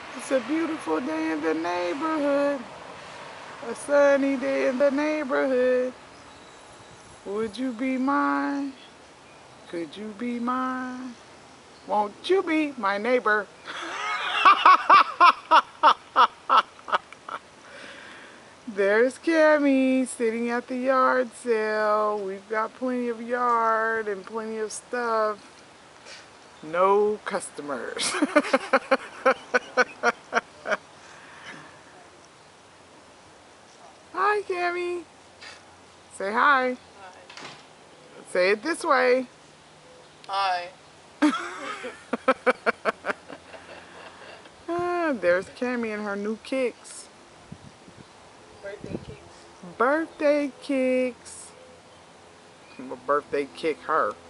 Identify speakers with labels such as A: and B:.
A: It's a beautiful day in the neighborhood. A sunny day in the neighborhood. Would you be mine? Could you be mine? Won't you be my neighbor? There's Cammy sitting at the yard sale. We've got plenty of yard and plenty of stuff. No customers. Hi, Cammy. Say hi.
B: Hi.
A: Say it this way.
B: Hi.
A: There's Cammy and her new kicks.
B: Birthday cakes.
A: Birthday kicks. I'm a birthday kick her.